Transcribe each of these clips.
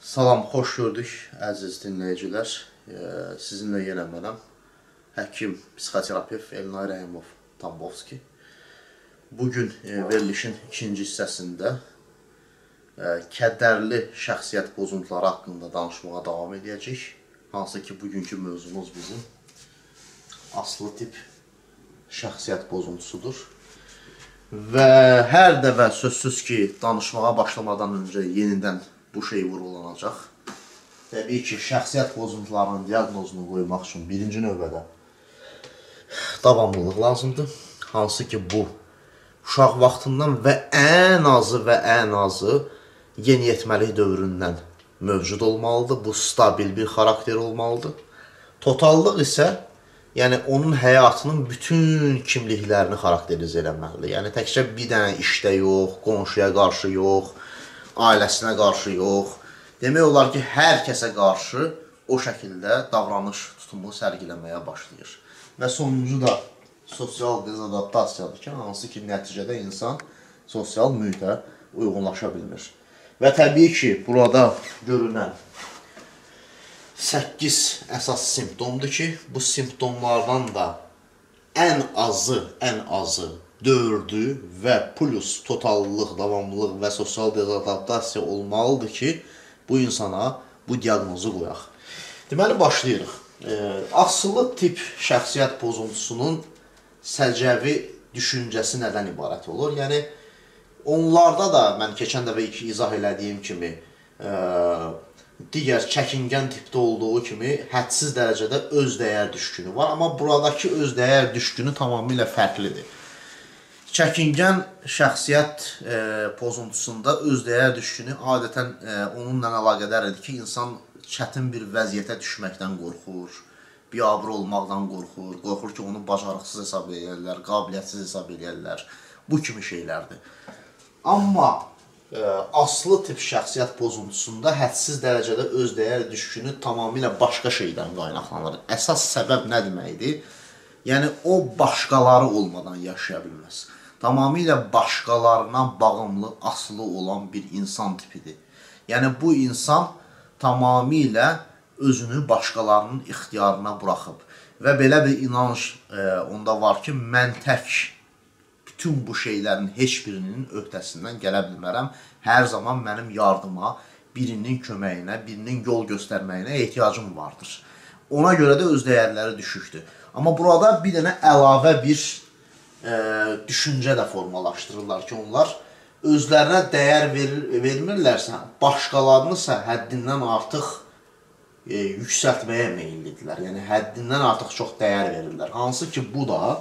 Salam, xoş gördük əziz dinləyicilər. Sizinlə yenə mənəm, həkim, psixoterapevt Elnay Rəhimov Tambovski. Bugün verilişin ikinci hissəsində kədərli şəxsiyyət pozuntuları haqqında danışmağa davam edəcəyik. Hansı ki, bugünkü mövzumuz bizim aslı tip şəxsiyyət pozuntusudur. Və hər dəfə sözsüz ki, danışmağa başlamadan öncə yenidən bu şey vurgulanacaq. Təbii ki, şəxsiyyət pozuntularının diaqnozunu qoymaq üçün birinci növbədə davamlılıq lazımdır. Hansı ki, bu uşaq vaxtından və ən azı yeniyetməlik dövründən mövcud olmalıdır. Bu stabil bir xarakter olmalıdır. Totallıq isə yəni onun həyatının bütün kimliklərini xarakterizə eləməlidir. Yəni təkcə bir dənə işdə yox, qonşuya qarşı yox, ailəsinə qarşı yox. Demək olar ki, hər kəsə qarşı o şəkildə davranış tutumu sərgiləməyə başlayır. Və sonuncu da sosial dezadaptasiyadır ki, hansı ki, nəticədə insan sosial mühitə uyğunlaşa bilmir. Və təbii ki, burada görünən 8 əsas simptomdur ki, bu simptomlardan da ən azı 4-ü və plus totallıq, davamlılıq və sosial dezadaptasiya olmalıdır ki, bu insana bu diaqnozu qoyaq. Deməli, başlayırıq. Asılı tip şəxsiyyət pozuntusunun səciyyəvi düşüncəsi nədən ibarət olur? Yəni, onlarda da mən keçən dəfə izah elədiyim kimi, digər çəkingən tipdə olduğu kimi hədsiz dərəcədə öz dəyər düşkünü var. Amma buradakı öz dəyər düşkünü tamamilə fərqlidir. Çəkingən şəxsiyyət pozuntusunda öz dəyər düşkünü adətən onunla əlaqədardır ki, insan çətin bir vəziyyətə düşməkdən qorxur, biabır olmaqdan qorxur ki, onu bacarıqsız hesab edirlər, qabiliyyətsiz hesab edirlər. Bu kimi şeylərdir. Amma aslı tip şəxsiyyət pozuntusunda hədsiz dərəcədə öz dəyər düşkünü tamamilə başqa şeydən qaynaqlanır. Əsas səbəb nə deməkdir? Yəni, o başqaları olmadan yaşaya bilməz. Tamamilə başqalarına bağımlı, asılı olan bir insan tipidir. Yəni, bu insan tamamilə özünü başqalarının ixtiyarına buraxıb. Və belə bir inanış onda var ki, mən tək bütün bu şeylərin heç birinin öhdəsindən gələ bilmərəm. Hər zaman mənim yardıma, birinin köməyinə, birinin yol göstərməyinə ehtiyacım vardır. Ona görə də öz dəyərləri düşükdür. Amma burada bir dənə əlavə bir düşüncə də formalaşdırırlar ki, onlar özlərinə dəyər vermirlərsə, başqalarınısa həddindən artıq yüksəltməyə meyillidirlər. Yəni, həddindən artıq çox dəyər verirlər. Hansı ki, bu da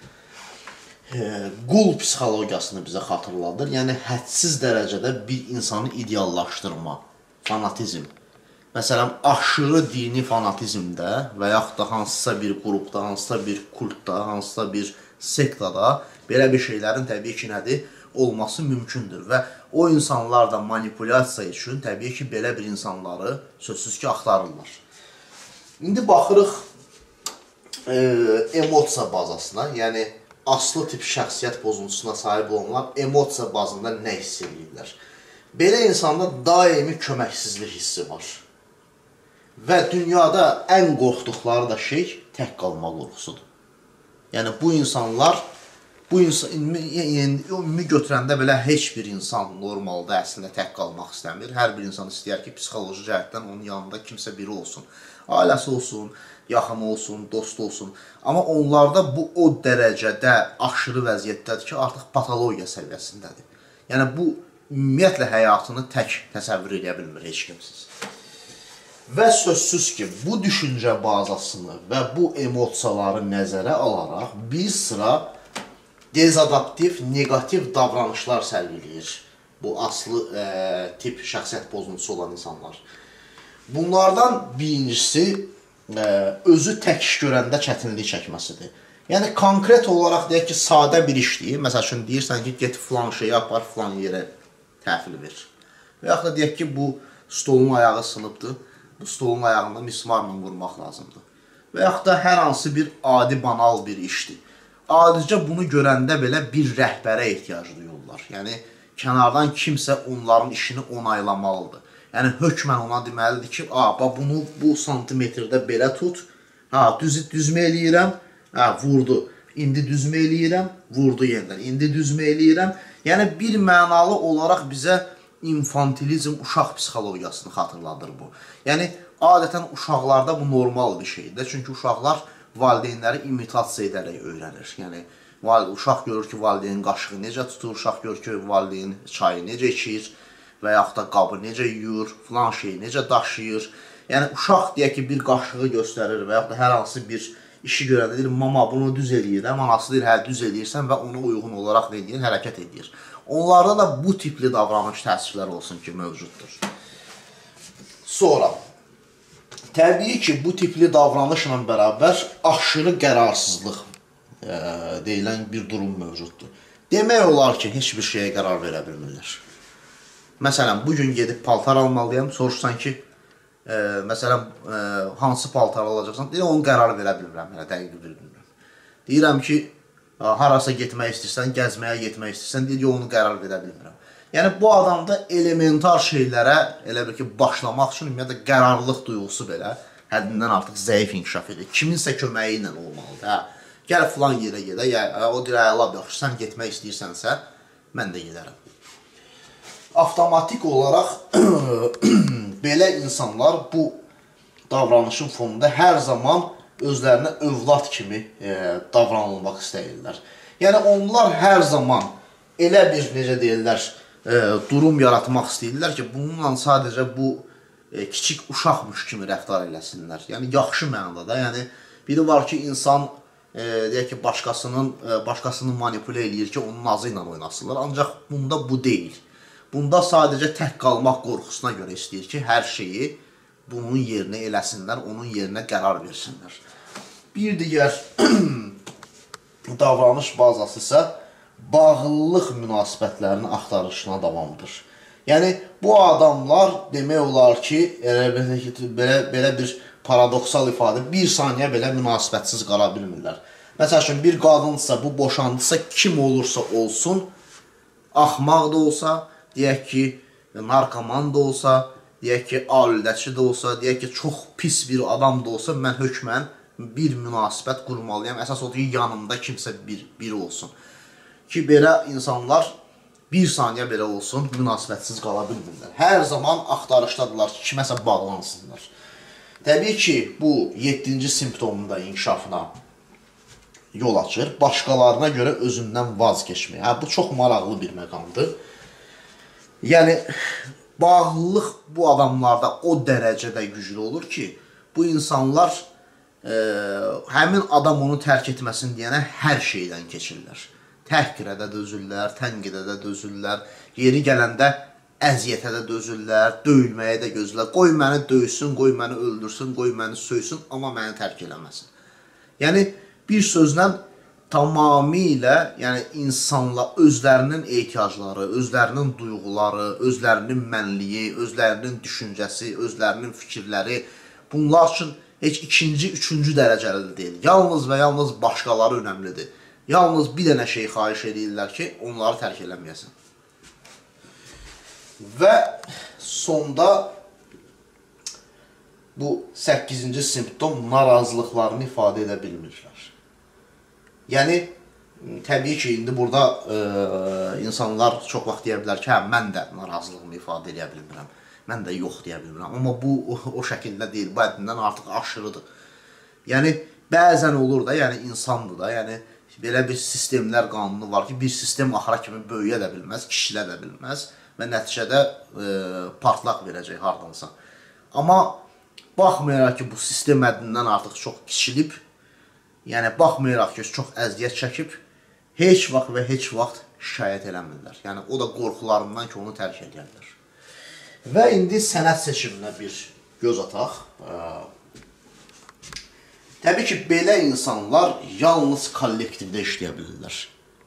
qul psixologiyasını bizə xatırladır. Yəni, hədsiz dərəcədə bir insanı ideallaşdırma, fanatizm. Məsələn, aşırı dini fanatizmdə və yaxud da hansısa bir qrupda, hansısa bir kultda, hansısa bir sektada belə bir şeylərin təbii ki, nədir? Olması mümkündür. Və o insanlar da manipulyasiya üçün təbii ki, belə bir insanları sözsüz ki, axtarırlar. İndi baxırıq emosiya bazasına, yəni aslı tip şəxsiyyət pozuntusuna sahib olanlar emosiya bazında nə hiss edirlər? Belə insanda daimi köməksizlik hissi var. Və dünyada ən qorxduqları da şey tək qalma qorxusudur. Yəni, bu insanlar, ümumi götürəndə belə heç bir insan normalda əslində tək qalmaq istəmir. Hər bir insan istəyər ki, psixoloji cəhətdən onun yanında kimsə biri olsun. Ailəsi olsun, yaxını olsun, dost olsun. Amma onlarda bu o dərəcədə aşırı vəziyyətdədir ki, artıq patologiya səviyyəsindədir. Yəni, bu ümumiyyətlə həyatını tək təsəvvür edə bilmir heç kimsiz. Və sözsüz ki, bu düşüncə bazasını və bu emosiyaları nəzərə alaraq bir sıra dezadaptiv, negativ davranışlar sərgiləyir bu aslı tip şəxsiyyət pozuntusu olan insanlar. Bunlardan birincisi özü tək iş görəndə çətinlik çəkməsidir. Yəni, konkret olaraq deyək ki, sadə bir işdir. Məsəl üçün, deyirsən ki, get filan şeyi apar, filan yerə təhvil ver. Və yaxud da deyək ki, bu stolun ayağı sınıbdır. Bu stolun ayağında mismarla vurmaq lazımdır. Və yaxud da hər hansı bir adi, banal bir işdir. Adicə bunu görəndə belə bir rəhbərə ehtiyac duyurlar. Yəni, kənardan kimsə onların işini onaylamalıdır. Yəni hökmən ona deməlidir ki, bunu bu santimetrdə belə tut. Düzmə eləyirəm, vurdu. İndi düzmə eləyirəm, vurdu yenidən. İndi düzmə eləyirəm. Yəni bir mənalı olaraq bizə infantilizm, uşaq psixologiyasını xatırladır bu. Yəni adətən uşaqlarda bu normal bir şeydir. Çünki uşaqlar valideynləri imitasiya edərək öyrənir. Yəni uşaq görür ki, valideyn qaşığı necə tutur, uşaq görür ki, valideyn çayı necə içir və yaxud da qabı necə yuyur, filan şeyi necə daşıyır. Yəni uşaq deyək ki, bir qaşığı göstərir və yaxud da hər hansı bir işi görəndə deyir, mama bunu düz eləyirəm, anası deyir, hə düz eləyirsən və ona uyğun olaraq ne deyir, hərəkət edir. Onlarda da bu tipli davranış təsirləri olsun ki, mövcuddur. Sonra, təbii ki, bu tipli davranışla bərabər aşırı qərarsızlıq deyilən bir durum mövcuddur. Demək olar ki, heç bir şeyə qərar verə bilmirlər. Məsələn, bugün gedib paltar almalıyam, soruşsan ki, məsələn, hansı paltar alacaqsan, deyir, onu qərar verə bilmirəm, hələ dəqiq bilmirəm. Deyirəm ki, harasa getmək istəyirsən, gəzməyə getmək istəyirsən, deyir ki, onu qərar verə bilmirəm. Yəni, bu adamda elementar şeylərə, elə bir ki, başlamaq üçün ümumiyyətlə qərarlılıq duyğusu belə həddindən artıq zəif inkişaf edir. Kiminsə köməyi ilə olmalıdır. Gəl filan yerə gedə, o deyir, lab yaxşı, sən getmək istəyirsənsə, mən də gedərəm. Avtomatik olaraq belə insanlar bu davranışın fonunda hər zaman özlərinə övlad kimi davranılmaq istəyirlər. Yəni, onlar hər zaman elə bir, necə deyirlər, durum yaratmaq istəyirlər ki, bununla sadəcə bu kiçik uşaqmış kimi rəftar eləsinlər. Yəni, yaxşı mənada. Yəni, biri var ki, insan deyək ki, başqasını manipulə eləyir ki, onun nazı ilə oynasınlar. Ancaq bunda bu deyil. Bunda sadəcə tək qalmaq qorxusuna görə istəyir ki, hər şeyi bunun yerinə eləsinlər, onun yerinə qərar versinlər. Bir digər davranış bazası isə bağlılıq münasibətlərinin axtarışına davamdır. Yəni, bu adamlar demək olar ki, belə bir paradoksal ifadə, bir saniyə belə münasibətsiz qala bilmirlər. Məsəl üçün, bir qadınsa, bu boşandısa, kim olursa olsun, axmaq da olsa, deyək ki, narkoman da olsa, deyək ki, alüdəçi də olsa, deyək ki, çox pis bir adam da olsa, mən hökmən bir münasibət qurmalıyam. Əsas odur ki, yanımda kimsə biri olsun. Ki, belə insanlar bir saniyə belə olsun, münasibətsiz qala bilmirlər. Hər zaman axtarışdadırlar ki, kiməsə bağlansınlar. Təbii ki, bu 7-ci simptomun da inkişafına yol açır. Başqalarına görə özündən vaz keçməyə. Bu çox maraqlı bir məqamdır. Yəni, bağlılıq bu adamlarda o dərəcədə güclü olur ki, bu insanlar həmin adam onu tərk etməsin deyənə hər şeydən keçirlər. Təhqirə də dözürlər, tənqidə də dözürlər, yeri gələndə əziyyətə də dözürlər, döyülməyə də gözürlər. Qoy məni döysün, qoy məni öldürsün, qoy məni söysün, amma məni tərk eləməsin. Yəni, bir sözlə tamamilə insanlar özlərinin ehtiyacları, özlərinin duyğuları, özlərinin mənliyi, özlərinin düşüncəsi, özlərinin fikirləri bunlar üçün heç ikinci, üçüncü dərəcəli deyil. Yalnız və yalnız başqaları önəmlidir. Yalnız bir dənə şey xahiş edirlər ki, onları tərk eləməyəsin. Və sonda bu 8-ci simptom narazılıqlarını ifadə edə bilmirlər. Yəni, təbii ki, indi burada insanlar çox vaxt deyə bilər ki, hə, mən də narazılığımı ifadə edə bilmirəm, mən də yox deyə bilmirəm. Amma bu, o şəkildə deyil, bu həddindən artıq aşırıdır. Yəni, bəzən olur da, yəni insandır da, yəni belə bir sistemlər qanunu var ki, bir sistem axıra kimi böyüyə də bilməz, kişilə də bilməz və nəticədə partlaq verəcək hardansa. Amma baxmayaraq ki, bu sistem həddindən artıq çox kiçilib, yəni, baxmayaraq ki, çox əziyyət çəkib, heç vaxt və heç vaxt şikayət eləmirlər. Yəni, o da qorxularından ki, onu tərk edirlər. Və indi sənət seçiminə bir göz ataq. Təbii ki, belə insanlar yalnız kollektivdə işləyə bilirlər.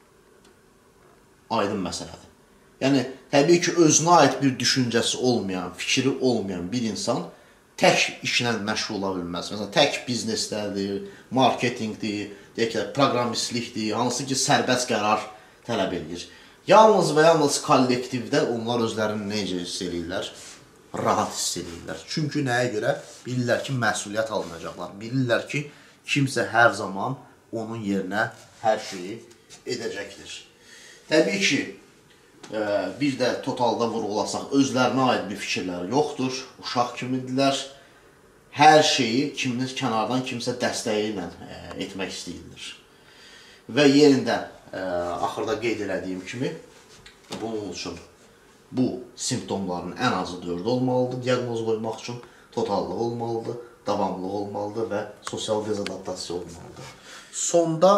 Aydın məsələdir. Yəni, təbii ki, özünə aid bir düşüncəsi olmayan, fikri olmayan bir insan tək işlə məşğul ola bilməz. Məsələn, tək bizneslərdir, marketingdir, deyək ki, proqramistlikdir, hansı ki, sərbəst qərar tələb edir. Yalnız və yalnız kollektivdə onlar özlərini necə hiss edirlər? rahat hiss edirlər. Çünki nəyə görə? Bilirlər ki, məsuliyyət alınacaqlar. Bilirlər ki, kimsə hər zaman onun yerinə hər şeyi edəcəkdir. Təbii ki, bir də totalda vurğulasaq, özlərinə aid bir fikirləri yoxdur, uşaq kimidirlər. Hər şeyi kənardan kimsə dəstəyi ilə etmək istəyirlər. Və yenidən axırda qeyd elədiyim kimi, bunun üçün bu simptomların ən azı 4 olmalıdır, diaqnoz qoymaq üçün totallıq olmalıdır, davamlılıq olmalıdır və sosial dezadaptasiya olmalıdır. Sonda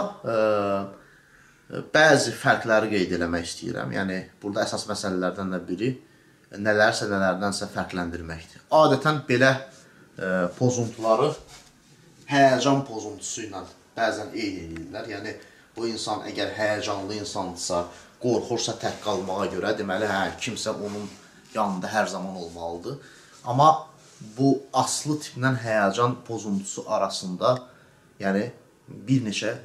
bəzi fərqləri qeyd eləmək istəyirəm. Yəni, burada əsas məsələlərdən də biri nələrdənsə fərqləndirməkdir. Adətən belə pozuntuları həyəcan pozuntusu ilə bəzən eyni edirlər. Yəni, bu insan əgər həyəcanlı insandırsa, qorxursa tək qalmağa görə, deməli, kimsə onun yanında hər zaman olmalıdır. Amma bu aslı tiplə həyəcan pozuntusu arasında, yəni, bir neçə,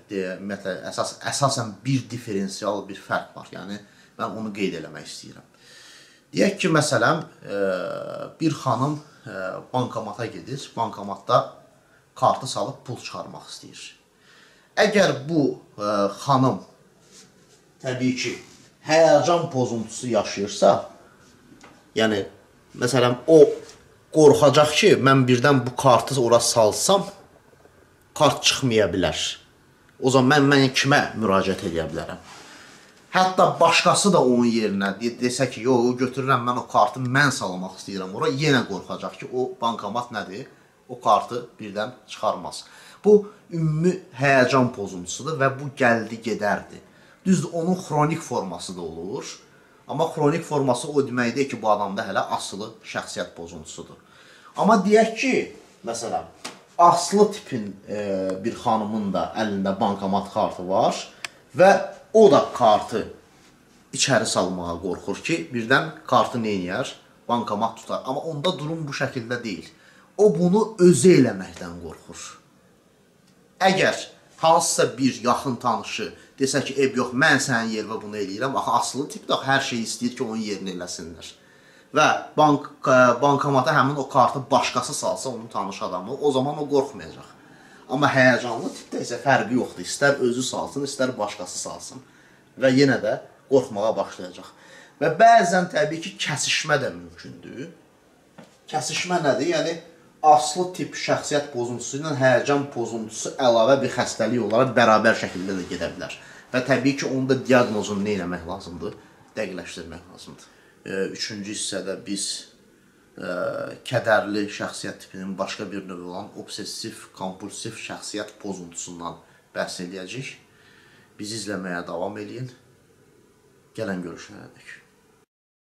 əsasən bir diferensial bir fərq var. Yəni, mən onu qeyd eləmək istəyirəm. Deyək ki, məsələn, bir xanım bankomata gedir, bankomatda kartı salıb pul çıxarmaq istəyir. Əgər bu xanım, təbii ki, həyəcan pozuntusu yaşayırsa, yəni, məsələn, o qorxacaq ki, mən birdən bu kartı ora salsam, kart çıxmaya bilər. O zaman mən kimə müraciət edə bilərəm? Hətta başqası da onun yerinə desə ki, yox, götürürəm, mən o kartı mən salmaq istəyirəm ora, yenə qorxacaq ki, o bankomat nədir? O kartı birdən çıxarmaz. Bu, ümumi həyəcan pozuntusudur və bu gəldi gedərdi. Düzdür, onun xronik forması da olur. Amma xronik forması o deməkdir ki, bu adamda hələ asılı şəxsiyyət pozuntusudur. Amma deyək ki, məsələn, aslı tipin bir xanımın da əlində bankomat kartı var və o da kartı içəri salmağa qorxur ki, birdən kartı neyniyər? Bankomat tutar. Amma onda durum bu şəkildə deyil. O bunu özü eləməkdən qorxur. Əgər hansısa bir yaxın tanışı desə ki, yox, mən sənin yerinə bunu eləyirəm, axı asılı tipdə hər şeyi istəyir ki, onun yerini eləsinlər. Və bankomata həmin o kartı başqası salsa, onun tanış adamı, o zaman o qorxmayacaq. Amma həyəcanlı tipdə isə fərqi yoxdur. İstər özü salsın, istər başqası salsın. Və yenə də qorxmağa başlayacaq. Və bəzən təbii ki, kəsişmə də mümkündür. Kəsişmə nədir? Yəni, aslı tip şəxsiyyət pozuntusu ilə həyəcan pozuntusu əlavə bir xəstəlik olaraq bərabər şəkildə də gedə bilər. Və təbii ki, onu da diaqnozunu nə eləmək lazımdır? Dəqiqləşdirmək lazımdır. Üçüncü hissədə biz kədərli şəxsiyyət tipinin başqa bir növü olan obsessiv-kompulsiv şəxsiyyət pozuntusundan bəhs edəcəyik. Bizi izləməyə davam edin. Gələn görüşlərə dək.